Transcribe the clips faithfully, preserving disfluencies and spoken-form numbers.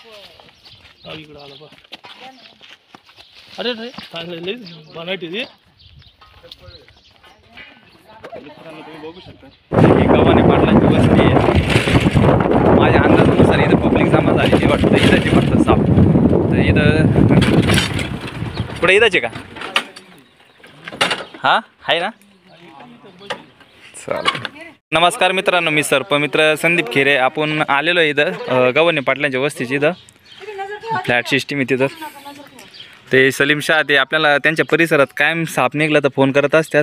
इकडं आला बा. अरे रे चांगलं लई बनाटी रे. मित्रांनो तुम्ही बघू शकता ही गव्हाणे पाटलांची वस्ती आहे. माझ्या अंदाजानुसार इथं पब्लिक जमा झालेली वाटतं. इथंची वाटतं साप. तर इथं पुढे इथंच आहे का? हा आहे ना. चालेल. नमस्कार मित्रांनो, मी सर्पमित्र संदीप खेरे. आपण आलेलो आहे इथं गव्हाणे पाटलांच्या वस्तीची. इथं फ्लॅट सिस्टीम आहे तिथं. ते सलीम शाह ते आपल्याला त्यांच्या परिसरात कायम साप निघला तर फोन करत असतात.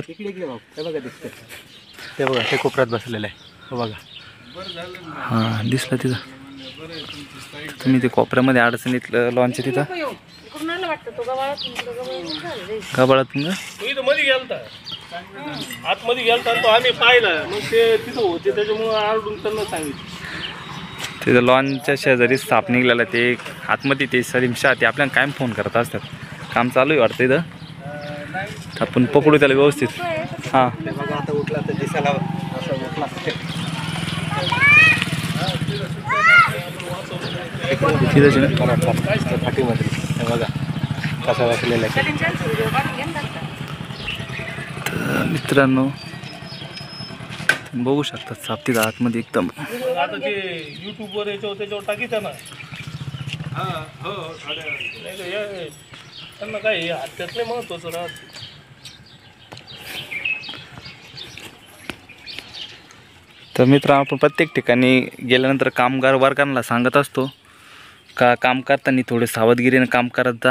ते बघा ते कोपऱ्यात बसलेलं आहे. हो बघा हां दिसलं तिथं. तुम्ही ते कोपऱ्यामध्ये अडचणीतलं लॉन्च तिथं गबाळातून इथं मध्ये गेलता, आतमध्ये गेलता तो आम्ही पाहिला. मग ते तिथं होते त्याच्यामुळे आरडून त्यांना सांगितलं. तिथं लॉनच्या शेजारी साप निघलेला. ते आतमध्ये ते सलीम शाह ते आपल्याला कायम फोन करत असतात. काम चालू आहे वाटतं इथं. आपण पकडू त्याला व्यवस्थित. हां आता उठला तर दिसायला असं उठला फाटीमध्ये. हे बघा कसा बसलेला आहे. तर मित्रांनो बघू शकतात साप तिथं आतमध्ये एकदम. आता ते युट्यूबवर याच्यावर त्याच्यावर टाकीचा ना. हां हो त्यांना काय हत्यात नाही महत्वाचं राहत. तर मित्र आपण प्रत्येक ठिकाणी गेल्यानंतर कामगार वर्गांना सांगत असतो का काम करताना थोडे सावधगिरीने काम करत जा.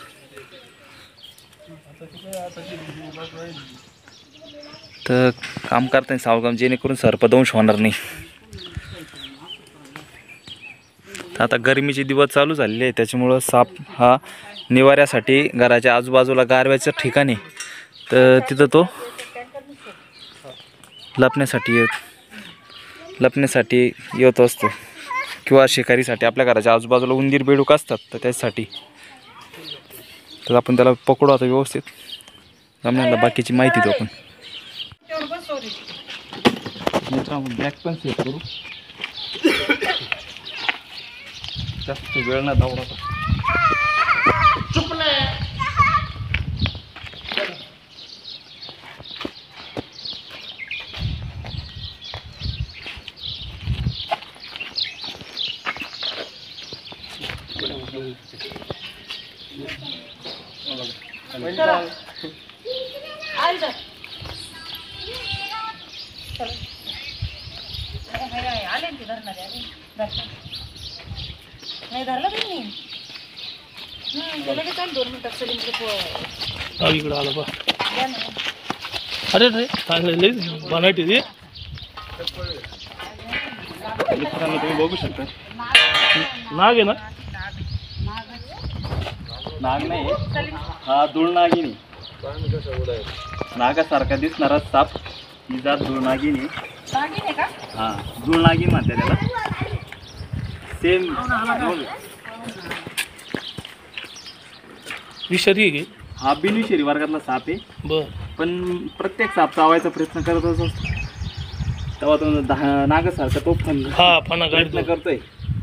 तर काम करताना सावधान जेणेकरून सर्पदंश होणार नाही. आता गरमीचे दिवस चालू झालेले आहे त्याच्यामुळं साप हा निवाऱ्यासाठी घराच्या आजूबाजूला गारव्याचं ठिकाणी तर तिथं तो लपण्यासाठी येत लपण्यासाठी येत असतो किंवा शिकारीसाठी. आपल्या घराच्या आजूबाजूला उंदीर बेडूक असतात तर त्यासाठी. तर आपण त्याला पकडू आता व्यवस्थित. आपल्याला बाकीची माहिती देऊ आपण. बॅग पण सेट करू. जास्त वेळ ना धावला. इकडं आला बा. अरे रे चांगलं लई बनाटी रे. मित्रांनो तुम्ही बघू शकता नाग आहे ना. नाग नाही हा दुळनागिनी. नागासारखा दिसणारा साप ही जात दुळनागिनी. हा दुळनागिनी म्हणते त्याला. सेम विषारी आहे. हा बिनविषारी वर्गातला साप आहे. बर पण प्रत्येक साप चावायचा प्रयत्न करत असतो तेव्हा तो दहा नागासारखा तो पण हा फणा प्रयत्न करतोय.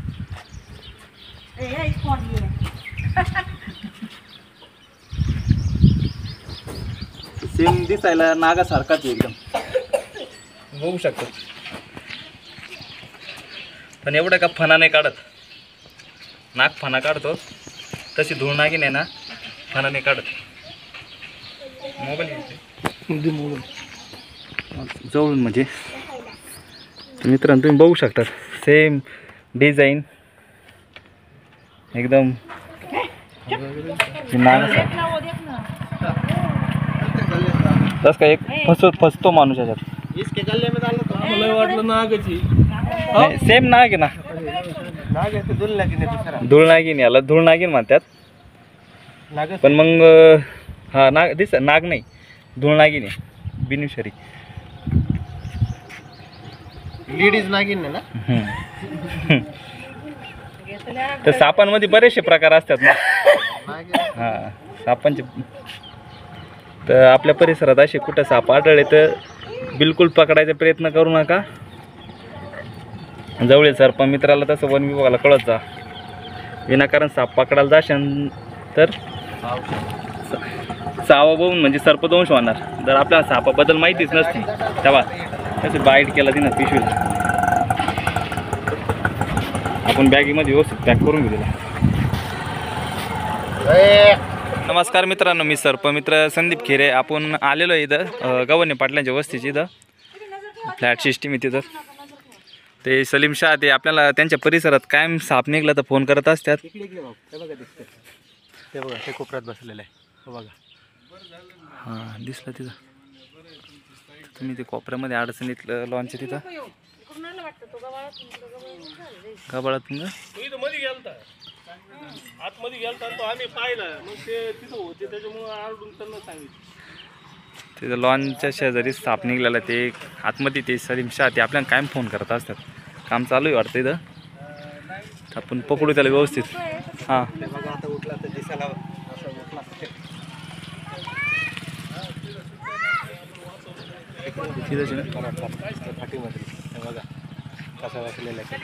सेम दिसायला नागासारखाच एकदम बघू शकतो. पण एवढं का फणा नाही काढत. नाग फणा काढतो तशी धूळ नागिन आहे ना फणा नाही काढत. मोबाईल जवळून म्हणजे मित्रांनो तुम्ही बघू शकता सेम डिझाईन एकदम तस का एक फसतो फसतो माणूस याच्यात. मला वाटलं नागाची. सेम नाग आहे ना. धूळ नागिन याला धूळ नागिन म्हणतात. पण मग हा नाग दिस नाग नाही धूळ नागिन आहे बिनविषारी. लेडीज नागिन ना. तर सापांमध्ये बरेचसे प्रकार असतात ना. हां सापांचे. तर आपल्या परिसरात असे कुठं साप आढळले तर बिलकुल पकडायचा प्रयत्न करू नका. जवळील सर्प मित्राला तसं वन विभागाला कळत जा. विनाकारण साप पकडायला जाशान तर सावा बघून म्हणजे सर्पदंश होणार. जर आपल्याला सापाबद्दल माहितीच नसती तेव्हा त्याचे बाईट केला तिनं पिशवीला. आपण बॅगीमध्ये व्यवस्थित पॅक करून घेऊ. नमस्कार मित्रांनो, मी सर्पमित्र संदीप खिरे. आपण आलेलो आहे इथं गव्हाणे पाटलांच्या वस्तीची. इथं फ्लॅट सिस्टीम आहे तिथं. ते सलीम शाह ते आपल्याला त्यांच्या परिसरात कायम साप निघला तर फोन करत असतात. इकडे इकडे भाऊ, ते बघा दिसतं. ते बघा ते कोपऱ्यात बसलेलं आहे. हो बघा. हां दिसलं तिथं. तुम्ही ते कोपऱ्यामध्ये अडचणीत लॉनच्या तिथं गबाळातून का तो इथं मध्ये गेलता, आतमध्ये गेलता तो आम्ही पाहिला. मग ते तिथं होते त्याच्यामुळे आरडून त्यांना सांगितलं. तिथं लॉनच्या शेजारी साप निघलेला. ते आतमध्ये ते सलीम शाह ते आपल्याला कायम फोन करत असतात. काम चालू आहे वाटतं इथं. आपण पकडू त्याला व्यवस्थित. हां ते बघा आता उठला तर दिसायला असं उठला. तिथंच आहे ना. फाटीमध्ये हे बघा कसा बसलेला आहे.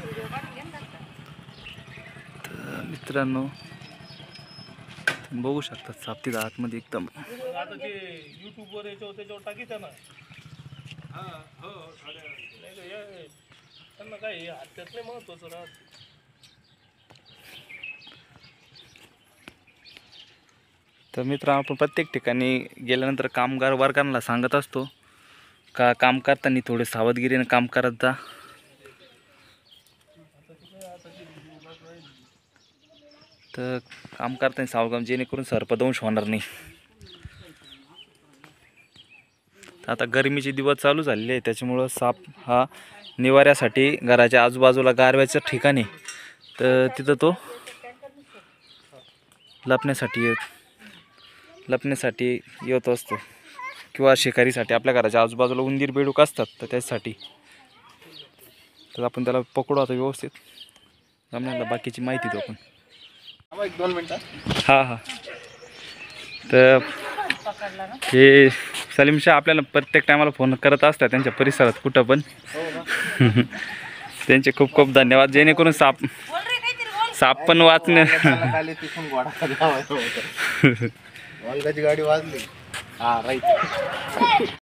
तर मित्रांनो तुम्ही बघू शकता साप तिथं आतमध्ये एकदम. आता ते युट्यूबवर याच्यावर त्याच्यावर टाकीत्या ना. हा हो नाही का, हे- त्यांना काय हे हत्यात नाही महत्वाचं राहत. तर मित्र आपण प्रत्येक ठिकाणी गेल्यानंतर कामगार वर्गांना सांगत असतो का काम करताना थोडे सावधगिरीने काम करत जा. तर काम करताना सावधान जेणेकरून सर्पदंश होणार नाही. आता गरमीचे दिवस चालू झालेले आहे त्याच्यामुळं साप हा निवाऱ्यासाठी घराच्या आजूबाजूला गारव्याचं ठिकाणी तर तिथं तो लपण्यासाठी येत लपण्यासाठी येत असतो किंवा शिकारीसाठी. आपल्या घराच्या आजूबाजूला उंदीर बेडूक असतात तर त्यासाठी. तर आपण त्याला पकडू आता व्यवस्थित. आपल्याला बाकीची माहिती देऊ आपण. एक दोन मिनटं. हां हां. तर हे सलीम शाह आपल्याला प्रत्येक टायमाला फोन करत असतात त्यांच्या परिसरात कुठं पण. त्यांचे खूप खूप धन्यवाद. जेणेकरून साप साप पण वाचणे. खाली तिथून घोडा लावायचा होता. गाडी वाजली. हा राईट.